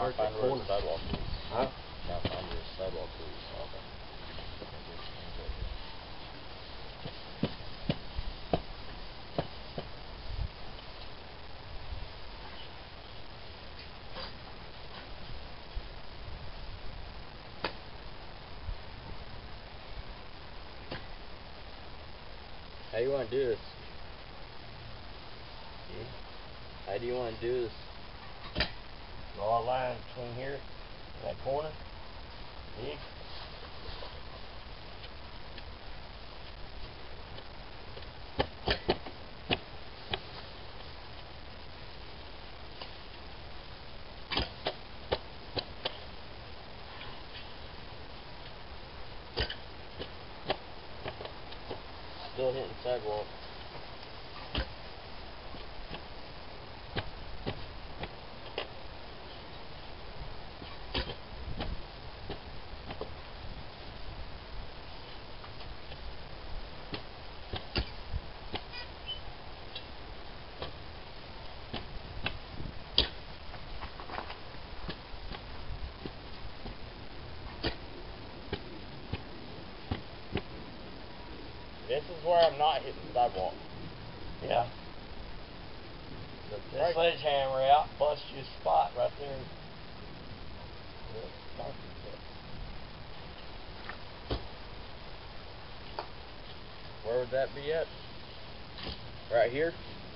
mark the corner. Sidewalk is. Huh? Now find your sidewalk is. Okay. How do you want to do this? How do you want to do this? Draw a line between here and that corner. See? Still hitting sidewalk. This is where I'm not hitting sidewalk. Yeah. This sledgehammer out, bust you a spot right there. Where would that be at? Right here?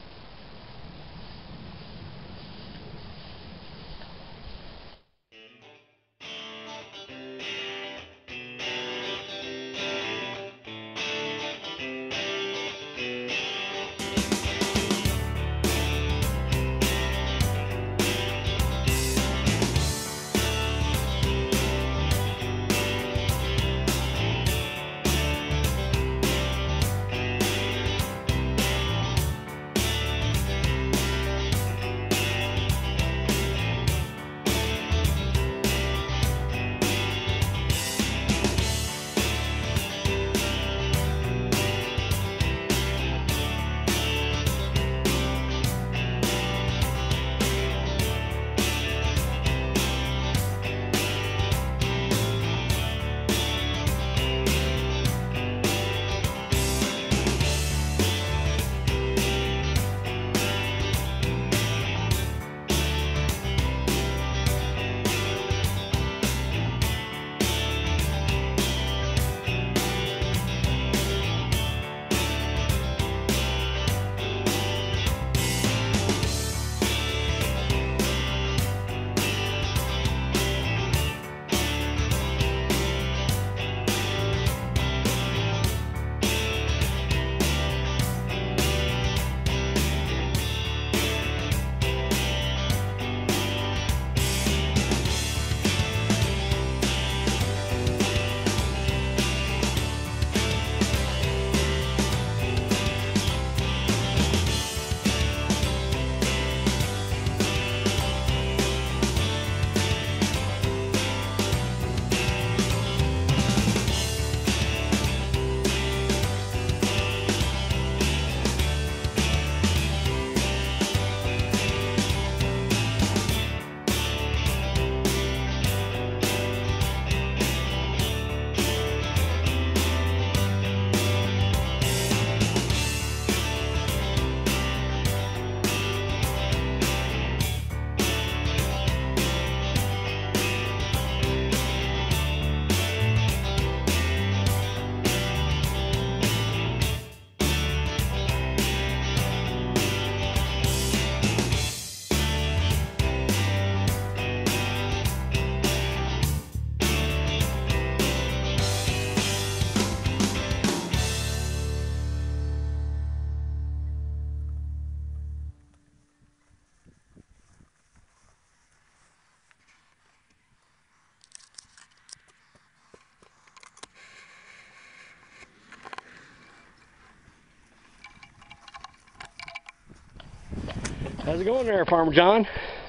How's it going there, Farmer John?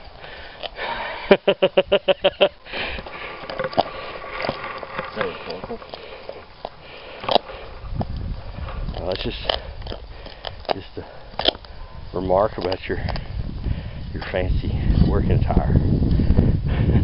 That's just a remark about your fancy working attire.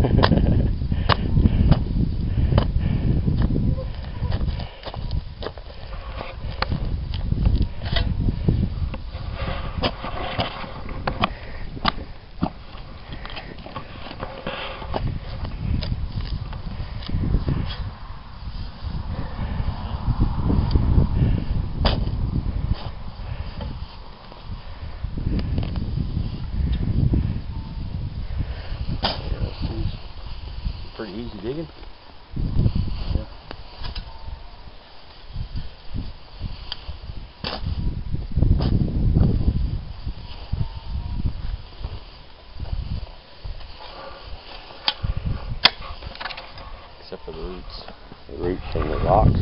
pretty easy digging. Yeah. Except for the roots. The roots and the rocks.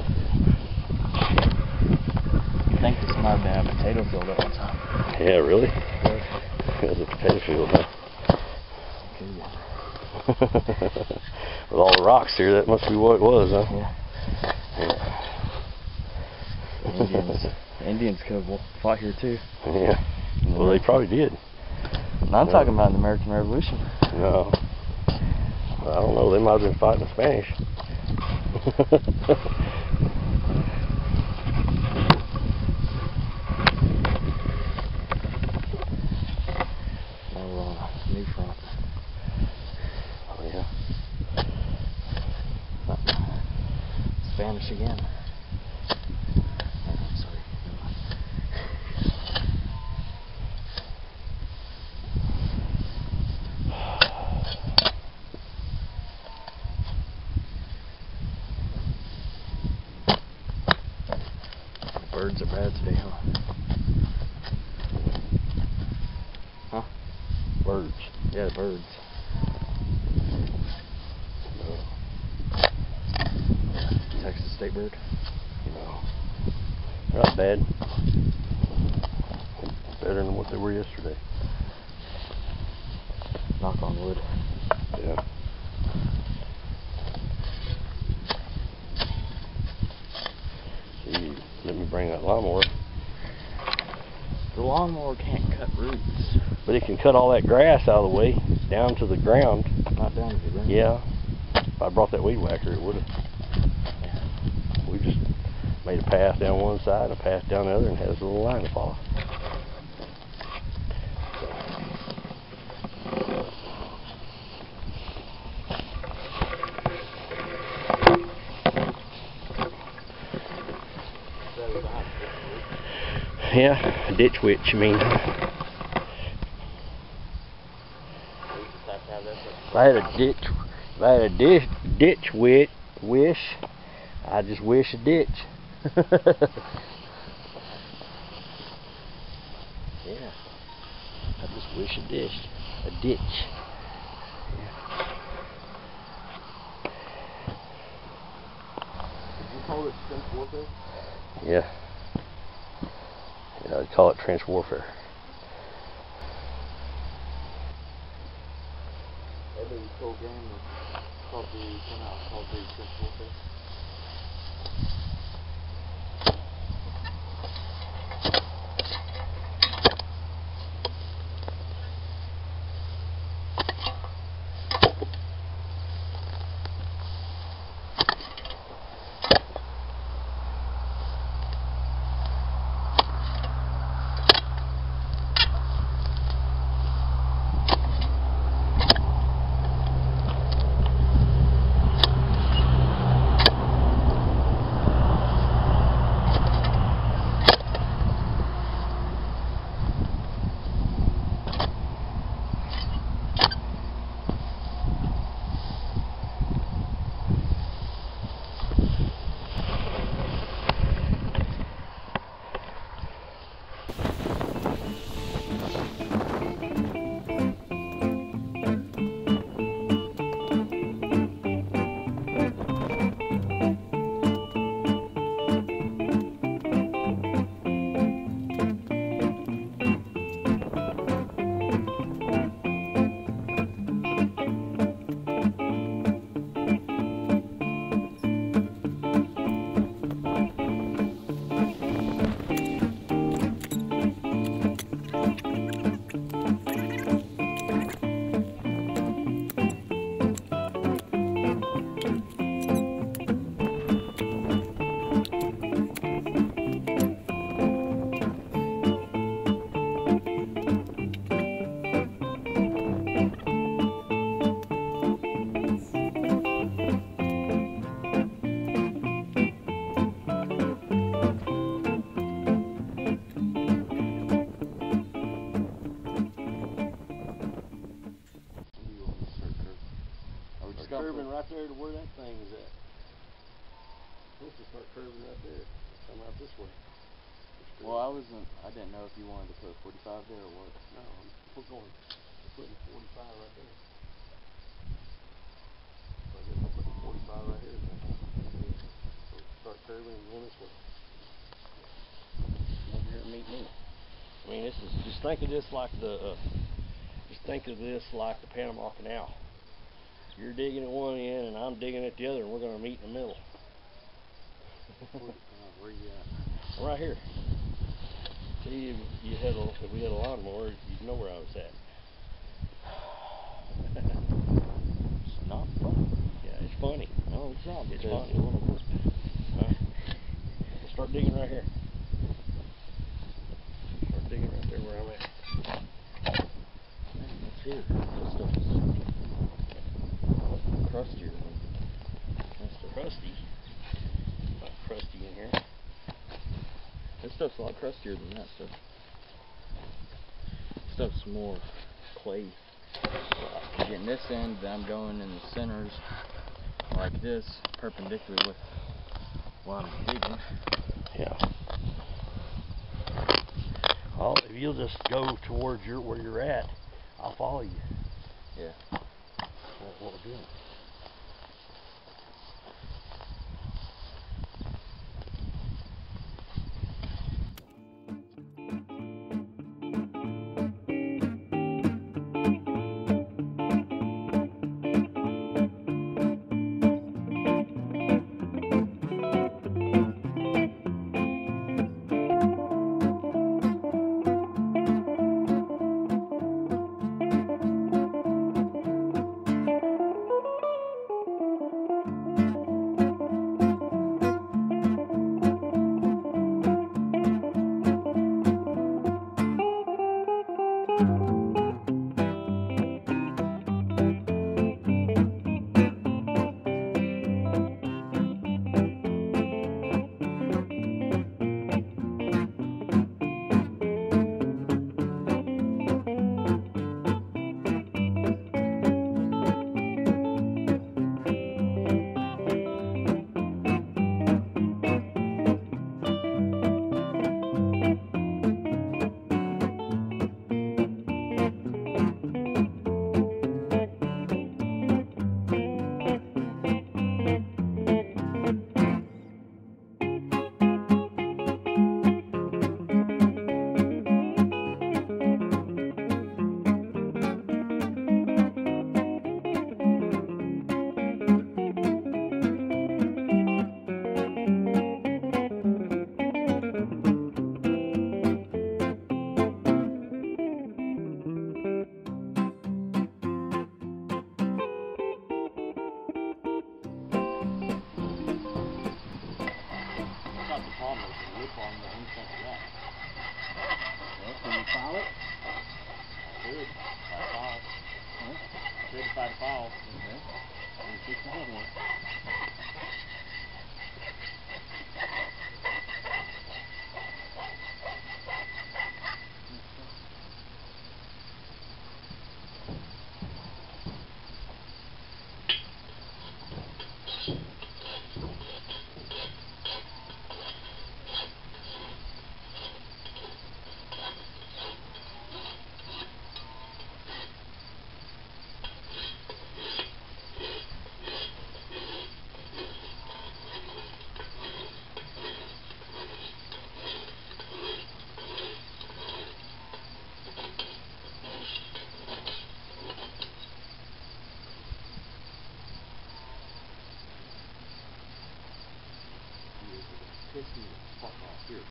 I think this might have been a potato field at one time. Yeah, really? Yeah. It was a potato field, huh? Okay. With all the rocks here, that must be what it was, huh? Yeah. Indians could have fought here too. Yeah. Well, they probably did. No, I'm talking about the American Revolution. No. I don't know. They might have been fighting the Spanish. Now we're on a new front. Oh, yeah. Spanish again. Oh, sorry. Birds are bad today, huh? Huh? Birds. Yeah, birds. No. Texas state bird. No. They're not bad. Better than what they were yesterday. Knock on wood. Yeah. See, let me bring that lawnmower. The lawnmower can't cut roots. But it can cut all that grass out of the way, down to the ground. Not down to the ground. Yeah. If I brought that weed whacker, it would have. We just made a path down one side and a path down the other and has a little line to follow. Yeah, a ditch witch, you mean. If I had a ditch wish, I just wish a ditch. Yeah, I just wish a ditch. Yeah. Did you call it trench warfare? Yeah. Yeah, I'd call it trench warfare. Every cool game of Call of Duty came out, Call of Duty trench warfare. start curving right there to where that thing is at. Supposed to start curving right there. Come out this way. Well, I didn't know if you wanted to put 45 there or what. No, we're putting 45 right there. So I guess I'm putting 45 right here. So start curving and going this way. Over here and meet me. I mean, this is, just think of this like the Panama Canal. You're digging at one end and I'm digging at the other, and we're going to meet in the middle. Where you at? Right here. See, if we had a lawnmower, you'd know where I was at. It's not funny. Yeah, it's funny. No, it's not. It's funny. We'll start digging right here. Start digging right there where I'm at. Man, what's here? This stuff is crustier. That's crusty. Not crusty in here. This stuff's a lot crustier than that stuff. This stuff's more clay. Getting this end, then I'm going in the centers like this, perpendicular with what I'm digging. Yeah. Well, if you'll just go towards where you're at, I'll follow you. Yeah. That's what we're doing. Can you file it? Good. By file. Certified file. Okay. And 601. Fuck off here.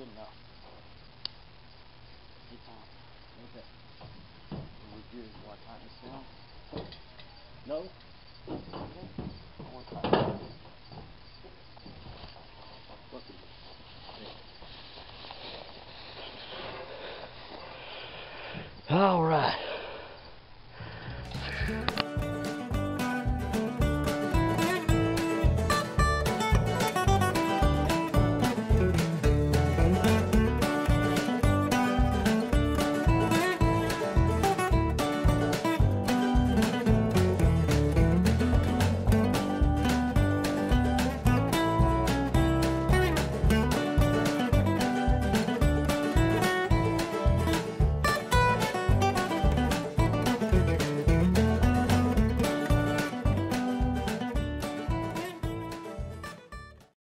Good enough. Good time. Okay. We're good. Want to tighten this down? No. Okay. I want to tighten it. All right.